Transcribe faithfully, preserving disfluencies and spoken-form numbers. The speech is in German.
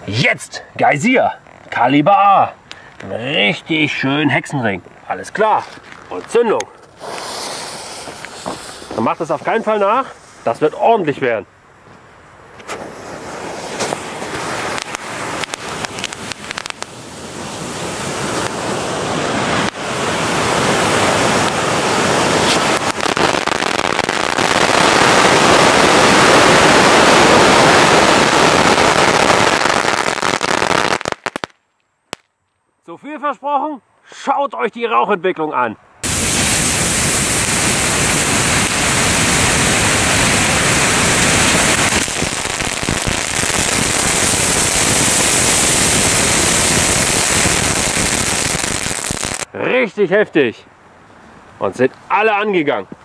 Jetzt Geysir, Kaliber A. Richtig schön Hexenring. Alles klar. Und Zündung. Dann macht das auf keinen Fall nach. Das wird ordentlich werden. So viel versprochen? Schaut euch die Rauchentwicklung an. Richtig heftig. Und sind alle angegangen.